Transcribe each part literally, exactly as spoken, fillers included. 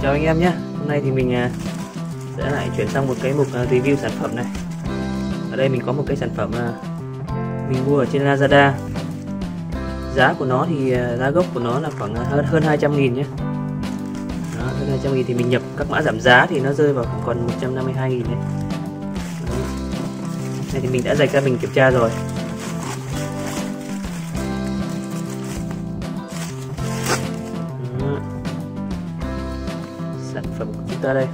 Chào anh em nhé. Hôm nay thì mình sẽ lại chuyển sang một cái mục review sản phẩm này. Ở đây mình có một cái sản phẩm mình mua ở trên Lazada. Giá của nó thì giá gốc của nó là khoảng hơn hơn hai trăm nghìn nhé. Đó, hơn hai trăm nghìn thì mình nhập các mã giảm giá thì nó rơi vào khoảng còn một trăm năm mươi hai nghìn đấy. Đó. Này thì mình đã rạch ra mình kiểm tra rồi. Đó. Sản phẩm của chúng ta đây.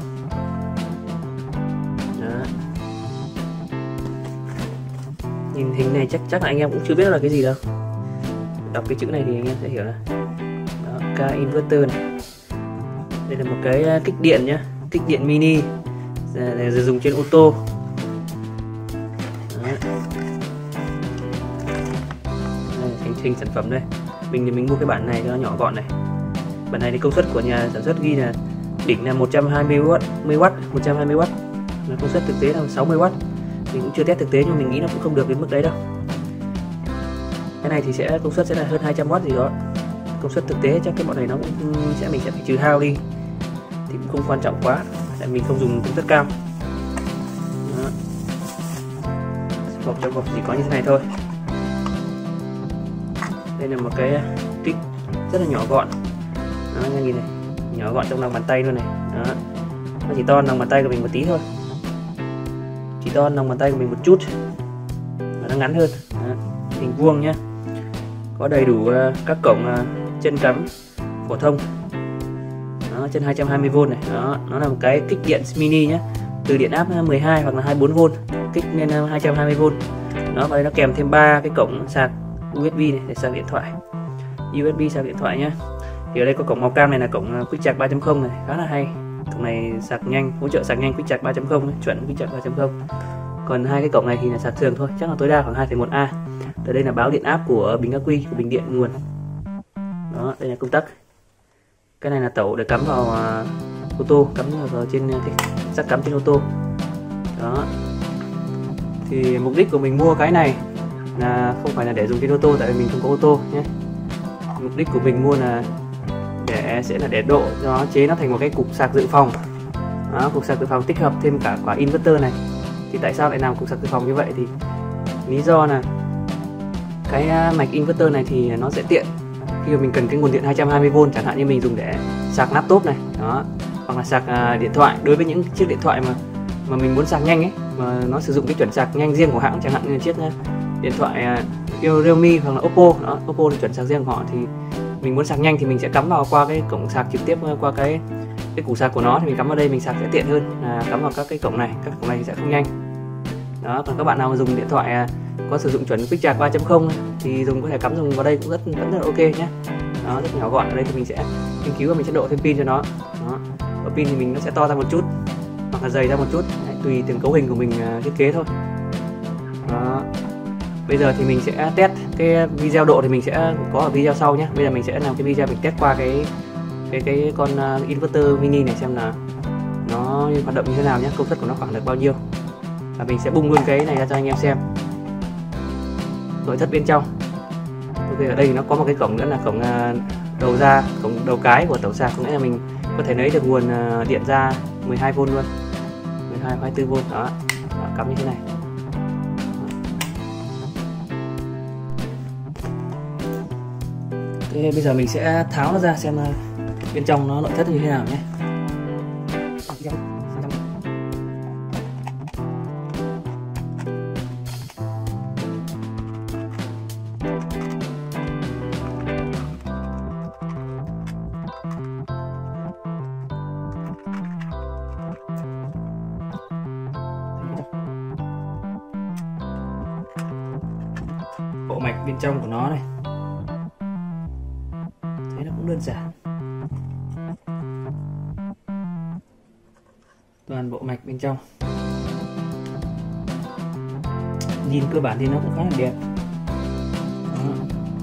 Đó. Nhìn hình này chắc chắc là anh em cũng chưa biết là cái gì đâu. Đọc cái chữ này thì anh em sẽ hiểu là đó, car inverter này. Đây là một cái kích điện nhá, kích điện mini để dùng trên ô tô. Đó. Đây, thành trình sản phẩm đây. Mình thì mình mua cái bản này cho nó nhỏ gọn này. Bản này thì công suất của nhà sản xuất ghi là đỉnh là một trăm hai mươi oát, một trăm hai mươi oát. Nó công suất thực tế là sáu mươi oát. Mình cũng chưa test thực tế nhưng mình nghĩ nó cũng không được đến mức đấy đâu. Cái này thì sẽ công suất sẽ là hơn hai trăm oát gì đó. Công suất thực tế chắc cái bọn này nó cũng sẽ mình sẽ phải trừ hao đi thì cũng không quan trọng quá, tại mình không dùng công suất cao. Đó. Hộp trong hộp chỉ có như thế này thôi. Đây là một cái kích rất là nhỏ gọn. Đó, anh em nhìn này, nhỏ gọn trong lòng bàn tay luôn này. Đó. Nó chỉ to lòng bàn tay của mình một tí thôi, chỉ to lòng bàn tay của mình một chút, và nó ngắn hơn. Đó. Hình vuông nhé, có đầy đủ uh, các cổng uh, chân cắm phổ thông. Đó, chân hai trăm hai mươi vôn này. Đó, nó là một cái kích điện mini nhé, từ điện áp mười hai hoặc là hai mươi bốn vôn kích lên hai trăm hai mươi vôn. Nó và đây nó kèm thêm ba cái cổng sạc u ét bê này để sạc điện thoại, u ét bê sạc điện thoại nhé. Thì ở đây có cổng màu cam này là cổng Quick Charge ba chấm không này, khá là hay. Cổng này sạc nhanh, hỗ trợ sạc nhanh Quick Charge ba chấm không, chuẩn Quick Charge ba chấm không. Còn hai cái cổng này thì là sạc thường thôi, chắc là tối đa khoảng hai phẩy một A. Ở đây là báo điện áp của bình ắc quy, của bình điện nguồn. Đó, đây là công tắc. Cái này là tẩu để cắm vào uh, ô tô, cắm vào trên cái jack cắm trên ô tô. Đó. Thì mục đích của mình mua cái này là không phải là để dùng trên ô tô, tại vì mình không có ô tô nhé. Mục đích của mình mua là để sẽ là để độ cho nó chế nó thành một cái cục sạc dự phòng. Đó, cục sạc dự phòng tích hợp thêm cả quả inverter này. Thì tại sao lại làm cục sạc dự phòng như vậy? Thì lý do là cái mạch inverter này thì nó sẽ tiện khi mà mình cần cái nguồn điện hai trăm hai mươi vôn, chẳng hạn như mình dùng để sạc laptop này, đó, hoặc là sạc uh, điện thoại. Đối với những chiếc điện thoại mà mà mình muốn sạc nhanh ấy, mà nó sử dụng cái chuẩn sạc nhanh riêng của hãng, chẳng hạn như chiếc uh, điện thoại uh, Realme hoặc là Oppo, đó, Oppo thì chuẩn sạc riêng của họ, thì mình muốn sạc nhanh thì mình sẽ cắm vào qua cái cổng sạc trực tiếp qua cái cái củ sạc của nó, thì mình cắm vào đây mình sạc sẽ tiện hơn là cắm vào các cái cổng này, các cổng này thì sẽ không nhanh. Đó, còn các bạn nào mà dùng điện thoại uh, có sử dụng chuẩn Quick Charge ba chấm không thì dùng có thể cắm dùng vào đây cũng rất vẫn rất là ok nhé. Đó, rất nhỏ gọn. Ở đây thì mình sẽ nghiên cứu và mình sẽ độ thêm pin cho nó. Đó. Và pin thì mình nó sẽ to ra một chút hoặc là dày ra một chút. Đấy, tùy từng cấu hình của mình uh, thiết kế thôi. Đó. Bây giờ thì mình sẽ test cái video độ thì mình sẽ có ở video sau nhé. Bây giờ mình sẽ làm cái video mình test qua cái cái cái con uh, inverter mini này xem là nó hoạt động như thế nào nhé, công suất của nó khoảng được bao nhiêu. Và mình sẽ bung luôn cái này ra cho anh em xem nội thất bên trong. Ok, ở đây thì nó có một cái cổng nữa là cổng uh, đầu ra, cổng đầu cái của tẩu sạc, có nghĩa là mình có thể lấy được nguồn uh, điện ra mười hai vôn luôn, mười hai, hai mươi tư vôn. Đó. Đó, cắm như thế này. Ok, bây giờ mình sẽ tháo nó ra xem uh, bên trong nó nội thất như thế nào nhé. Bộ mạch bên trong của nó này, thế nó cũng đơn giản. Toàn bộ mạch bên trong, nhìn cơ bản thì nó cũng khá là đẹp. Đó.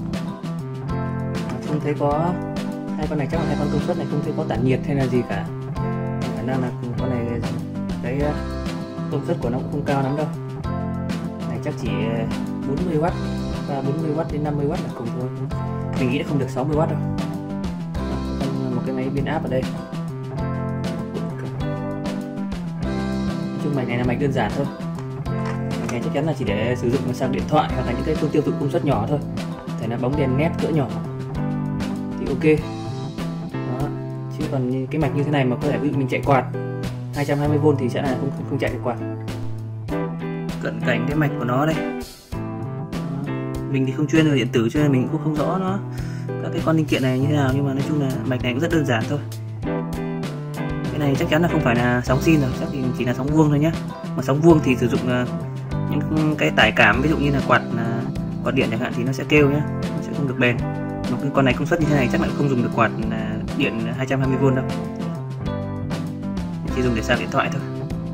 Không thấy có hai con này, chắc là hai con công suất này, không thấy có tản nhiệt hay là gì cả. Khả năng là con này cái công suất của nó cũng không cao lắm đâu. Này chắc chỉ bốn mươi oát, và bốn mươi oát đến năm mươi oát là cùng thôi. Mình nghĩ là không được sáu mươi oát đâu. Còn một cái máy biến áp ở đây. Nói chung mạch này là mạch đơn giản thôi. Mạch này chắc chắn là chỉ để sử dụng sạc điện thoại hoặc là những cái phương tiêu thụ công suất nhỏ thôi. Thể là bóng đèn nét cỡ nhỏ thì ok. Đó. Chứ còn như cái mạch như thế này mà có thể ví dụ mình chạy quạt hai trăm hai mươi vôn thì sẽ là không không, không chạy được quạt. Cận cảnh cái mạch của nó đây. Đó. Mình thì không chuyên về điện tử cho nên mình cũng không rõ nó các cái con linh kiện này như thế nào, nhưng mà nói chung là mạch này cũng rất đơn giản thôi. Cái này chắc chắn là không phải là sóng sin rồi, chắc thì chỉ là sóng vuông thôi nhé. Mà sóng vuông thì sử dụng uh, những cái tải cảm, ví dụ như là quạt uh, quạt điện chẳng hạn thì nó sẽ kêu nhé, nó sẽ không được bền. Mà cái con này công suất như thế này chắc là không dùng được quạt uh, điện hai trăm hai mươi vôn đâu, chỉ dùng để sạc điện thoại thôi.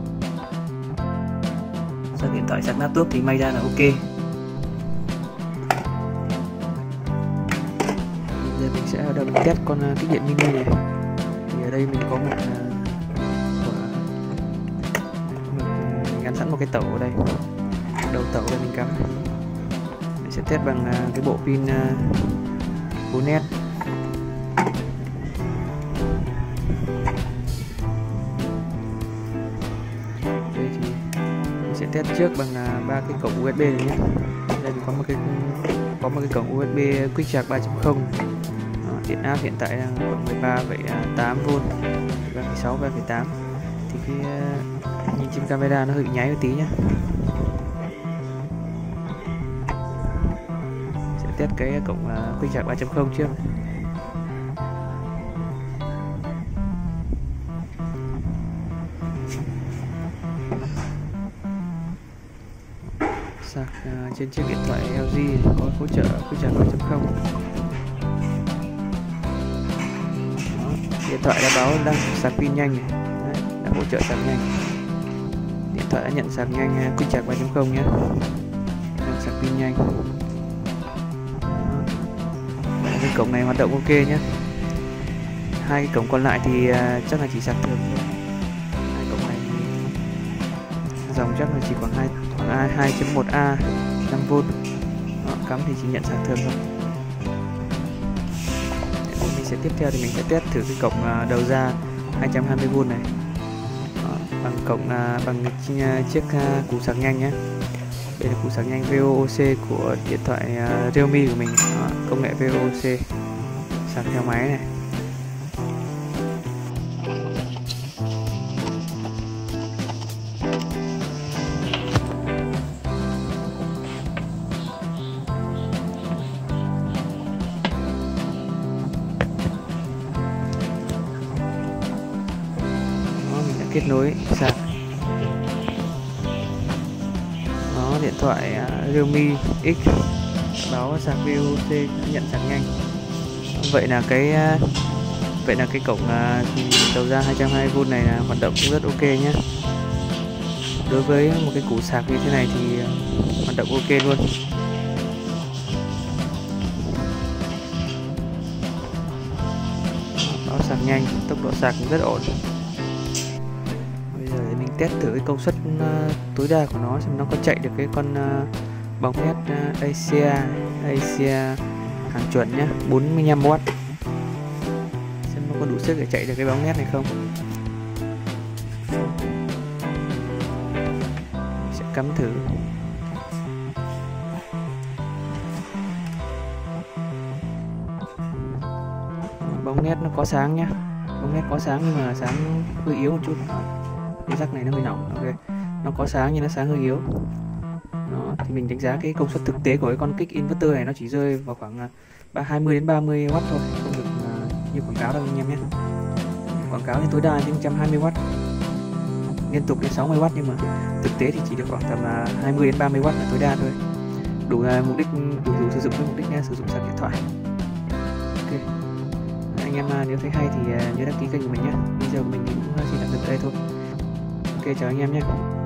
Sạc điện thoại, sạc laptop thì may ra là ok. Giờ mình sẽ đầu test con uh, kích điện mini này. Thì ở đây mình có một uh, mình gắn sẵn một cái tẩu ở đây, đầu tẩu đây mình cắm. Mình sẽ test bằng uh, cái bộ pin uh, bốn nét. Đây thì mình sẽ test trước bằng uh, ba cái cổng u ét bê này nhé. Đây mình có một cái có một cái cổng u ét bê Quick Charge ba chấm không. Điện áp hiện tại đang khoảng mười ba phẩy tám vôn, ba phẩy sáu, ba phẩy tám. Thì khi uh, nhìn trên camera nó hơi bị nháy một tí nhé. Sẽ test cái cổng uh, Quick Charge ba chấm không trước. Sạc uh, trên chiếc điện thoại lờ giê có hỗ trợ Quick Charge ba chấm không. Điện thoại đã báo đang sạc pin nhanh này. Đấy, đã hỗ trợ sạc nhanh. Điện thoại đã nhận sạc nhanh Quick Charge ba chấm không nhé, đang sạc pin nhanh. Cái cổng này hoạt động ok nhé. Hai cái cổng còn lại thì uh, chắc là chỉ sạc thường thôi. Hai cổng này dòng chắc là chỉ khoảng hai khoảng hai chấm một A năm vôn. Đó, cắm thì chỉ nhận sạc thường thôi. Sẽ tiếp theo thì mình sẽ test thử cái cổng uh, đầu ra hai trăm hai mươi vôn này. Đó, bằng cổng uh, bằng chiếc uh, củ sạc nhanh nhé. Đây là củ sạc nhanh vê o o xê của điện thoại uh, Realme của mình. Đó, công nghệ vê o o xê sạc theo máy này. Kết nối sạc. Đó, điện thoại uh, Realme X báo sạc vê o o xê nhận sạc nhanh. Vậy là cái uh, vậy là cái cổng uh, đầu ra hai trăm hai mươi vôn này là hoạt động cũng rất ok nhé. Đối với một cái củ sạc như thế này thì uh, hoạt động ok luôn. Báo sạc nhanh, tốc độ sạc cũng rất ổn. Test thử cái công suất uh, tối đa của nó xem nó có chạy được cái con uh, bóng nét uh, Asia Asia hàng chuẩn nhé, bốn mươi lăm oát. Xem nó có đủ sức để chạy được cái bóng nét này không. Mình sẽ cắm thử. Bóng nét nó có sáng nhé, bóng nét có sáng nhưng mà sáng hơi yếu một chút. Cái rắc này nó hơi nóng, ok. Nó có sáng nhưng nó sáng hơi yếu. Đó, thì mình đánh giá cái công suất thực tế của cái con kích inverter này nó chỉ rơi vào khoảng hai mươi đến ba mươi oát thôi, không được uh, như quảng cáo đâu anh em nhé. Quảng cáo thì tối đa đến một trăm hai mươi oát, liên tục đến sáu mươi oát, nhưng mà thực tế thì chỉ được khoảng tầm uh, hai mươi đến ba mươi oát là tối đa thôi. Đủ uh, mục đích đủ, đủ sử dụng với mục đích uh, sử dụng sạc điện thoại. Ok. Anh em uh, nếu thấy hay thì uh, nhớ đăng ký kênh của mình nhé. Video của mình thì cũng uh, chỉ tạm dừng ở đây thôi. Ok, chào anh em nhé.